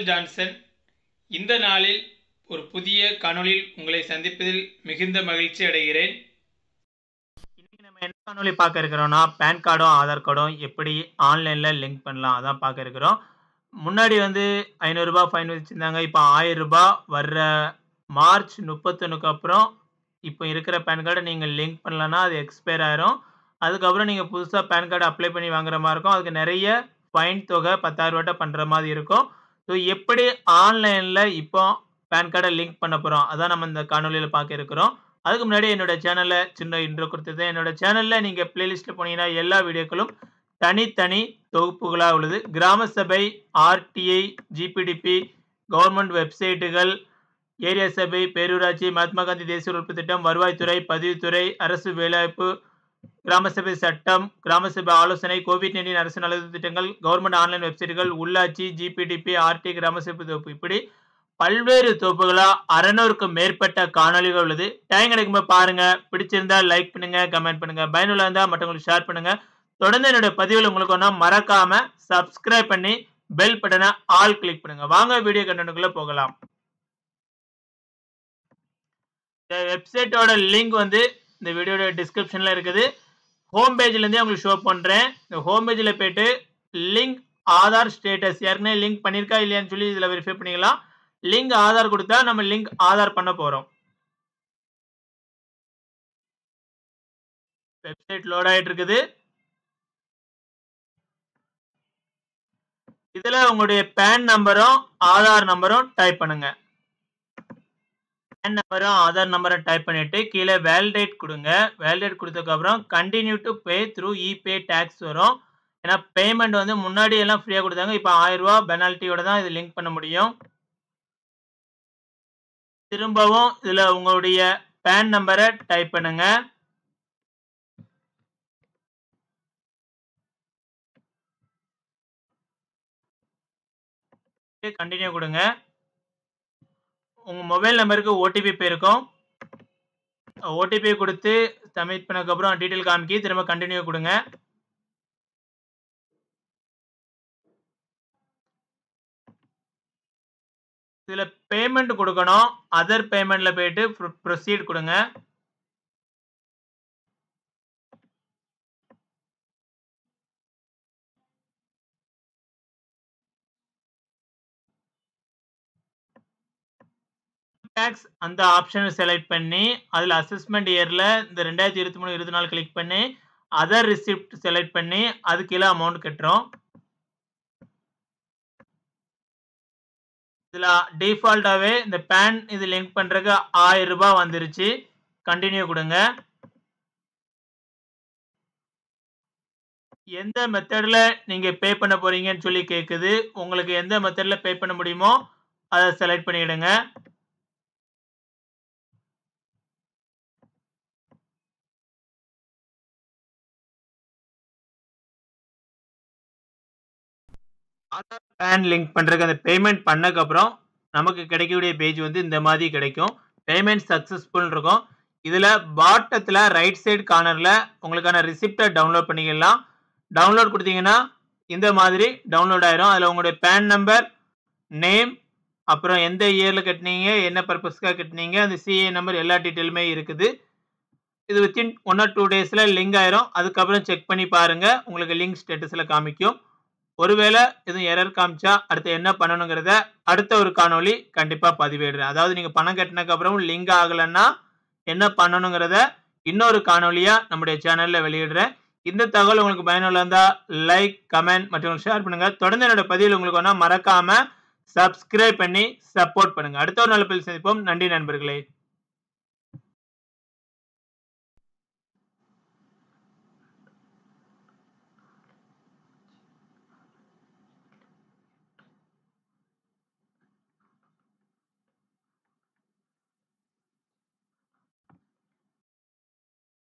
உங்கள் ஜான்சன். இந்த நாளில் ஒரு புதிய காணொளியில் உங்களை சந்திப்பதில் மிகுந்த மகிழ்ச்சி அடைகிறேன். இன்னைக்கு நம்ம என்ன காணொளி பார்க்க இருக்கிறோம்னா, பேன் கார்டும் ஆதார் கார்டும் எப்படி ஆன்லைனில் லிங்க் பண்ணலாம் அதான் பார்க்க இருக்கிறோம். முன்னாடி வந்து 500 ரூபாய் ஃபைன் வச்சுருந்தாங்க. இப்போ 1000 ரூபாய் வர்ற மார்ச் 31க்கு அப்புறம் இப்போ இருக்கிற பேன் கார்டை நீங்கள் லிங்க் பண்ணலன்னா அது எக்ஸ்பயர் ஆயிரும். அதுக்கப்புறம் நீங்கள் புதுசாக பேன் கார்டு அப்ளை பண்ணி வாங்குற மாதிரி இருக்கும். அதுக்கு நிறைய ஃபைன் தொகை 10,000 ரூபாய் பண்ணுற மாதிரி இருக்கும். ஸோ எப்படி ஆன்லைனில் இப்போ பேன் கார்டை லிங்க் பண்ண போகிறோம் அதான் நம்ம இந்த காணொலியில் பார்க்க இருக்கிறோம். அதுக்கு முன்னாடி என்னோட சேனலில் சின்ன இன்ட்ரோ கொடுத்தது. என்னோட சேனலில் நீங்கள் பிளேலிஸ்ட்டில் போனீங்கன்னா எல்லா வீடியோக்களும் தனித்தனி தொகுப்புகளாக உள்ளது. கிராம சபை, ஆர்டிஐ, ஜிபிடிபி, கவர்மெண்ட் வெப்சைட்டுகள், ஏரியா சபை, பேரூராட்சி, மகாத்மா காந்தி தேசிய உறுப்பு திட்டம், வருவாய்த்துறை, பதிவுத்துறை, அரசு வேலைவாய்ப்பு, கிராம சபை சட்டம், கிராம சபை ஆலோசனை, கோவிட்-19 அரசு நலத்திட்ட திட்டங்கள், கவர்மெண்ட் ஆன்லைன் வெப்சைட்டுகள், உள்ளாட்சி, ஜிபிடிபி, ஆர்டி, கிராம சபை தொகுப்பு, இப்படி பல்வேறு தொகுப்புகளா 600க்கும் மேற்பட்ட காணொலிகள் உள்ளது. டைம் கிடைக்கும்போது பாருங்க. பிடிச்சிருந்தா லைக் பண்ணுங்க, கமெண்ட் பண்ணுங்க. பயனுள்ள இருந்தா மற்றவங்களுக்கு ஷேர் பண்ணுங்க. தொடர்ந்து என்னோட பதிவில் உங்களுக்கு ஒன்றா மறக்காம சப்ஸ்கிரைப் பண்ணி பெல் பட்டனை ஆல் கிளிக் பண்ணுங்க. வாங்க வீடியோ கண்டென்ட்டுக்குள்ள போகலாம். இந்த வெப்சைட்டோட லிங்க் வந்து இந்த வீடியோட டிஸ்கிரிப்ஷன்ல இருக்குது. ஹோம் பேஜ்லேருந்தே உங்களுக்கு ஷோ பண்ணுறேன். இந்த ஹோம் பேஜில் போய்ட்டு லிங்க் ஆதார் ஸ்டேட்டஸ் ஏற்கனவே லிங்க் பண்ணியிருக்கா இல்லையான்னு சொல்லி இதில் வெரிஃபை பண்ணிக்கலாம். லிங்க் ஆதார் கொடுத்தா நம்ம லிங்க் ஆதார் பண்ண போகிறோம். வெப்சைட் லோட் ஆகிட்டு இருக்குது. இதில் உங்களுடைய பேன் நம்பரும் ஆதார் நம்பரும் டைப் பண்ணுங்க. பேன் நம்பரும் ஆதார் நம்பரும் டைப் பண்ணிட்டு கீழே வேலிடேட் கொடுங்க. வேலிடேட் கொடுத்ததுக்கப்புறம் continue to pay through ePay tax வரும். ஏன்னா பேமெண்ட் வந்து முன்னாடி எல்லாம் ஃப்ரீயாக கொடுத்தாங்க. இப்போ 1000 ரூபாய் பெனால்ட்டியோட தான் இது லிங்க் பண்ண முடியும். திரும்பவும் இதில் உங்களுடைய பேன் நம்பரை டைப் பண்ணுங்க. கண்டினியூ கொடுங்க. உங்கள் மொபைல் நம்பருக்கு ஓடிபி போயிருக்கும். ஓடிபி கொடுத்து சப்மிட் பண்ணதுக்கப்புறம் டீட்டெயில் காமிக்கி திரும்ப கண்டினியூ கொடுங்க. இதில் பேமெண்ட் கொடுக்கணும். அதர் பேமெண்ட்டில் போயிட்டு ப்ரொசீட் கொடுங்க. டேக்ஸ் அந்த ஆப்ஷனை செலக்ட் பண்ணி அதில் அசஸ்மெண்ட் இயரில் இந்த 2023-24 கிளிக் பண்ணி அதர் ரிசிப்ட் செலக்ட் பண்ணி அது கீழே அமௌண்ட் கட்டுறோம். இதில் டிஃபால்ட்டாகவே இந்த பேன் இது லிங்க் பண்ணுறதுக்கு 1000 ரூபாய் வந்துருச்சு. கண்டினியூ கொடுங்க. எந்த மெத்தடில் நீங்கள் பே பண்ண போகிறீங்கன்னு சொல்லி கேட்குது. உங்களுக்கு எந்த மெத்தடில் பே பண்ண முடியுமோ அதை செலக்ட் பண்ணிவிடுங்க. பேன் லிங்க் பண்ணுறதுக்கு அந்த பேமெண்ட் பண்ணக்கப்புறம் நமக்கு கிடைக்கக்கூடிய பேஜ் வந்து இந்த மாதிரி கிடைக்கும். பேமெண்ட் சக்ஸஸ்ஃபுல் இருக்கும். இதில் பாட்டத்தில் ரைட் சைடு கார்னரில் உங்களுக்கான ரிசிப்டை டவுன்லோட் பண்ணிக்கலாம். டவுன்லோட் கொடுத்தீங்கன்னா இந்த மாதிரி டவுன்லோட் ஆயிரும். அதில் உங்களுடைய பேன் நம்பர், நேம், அப்புறம் எந்த இயரில் கட்டினீங்க, என்ன பர்பஸ்க்காக கட்டினீங்க, அந்த சிஏ நம்பர் எல்லா டீட்டெயிலுமே இருக்குது. இது வித்தின் 1 or 2 டேஸில் லிங்க் ஆயிரும். அதுக்கப்புறம் செக் பண்ணி பாருங்கள். உங்களுக்கு லிங்க் ஸ்டேட்டஸில் காமிக்கும். ஒருவேளை எதுவும் எரர் காமிச்சா அடுத்து என்ன பண்ணணுங்கிறத அடுத்த ஒரு காணொளி கண்டிப்பாக பதிவிடுறேன். அதாவது நீங்கள் பணம் கட்டினதுக்கு அப்புறம் லிங்க் ஆகலைன்னா என்ன பண்ணணுங்கிறத இன்னொரு காணொலியாக நம்முடைய சேனலில் வெளியிடுறேன். இந்த தகவல் உங்களுக்கு பயனுள்ள இருந்தால் லைக், கமெண்ட் மற்றும் ஷேர் பண்ணுங்கள். தொடர்ந்து என்னோட பதிவில் உங்களுக்கு வேணால் மறக்காமல் சப்ஸ்கிரைப் பண்ணி சப்போர்ட் பண்ணுங்கள். அடுத்த ஒரு நல்ல பதிவில் சந்திப்போம். நன்றி நண்பர்களே.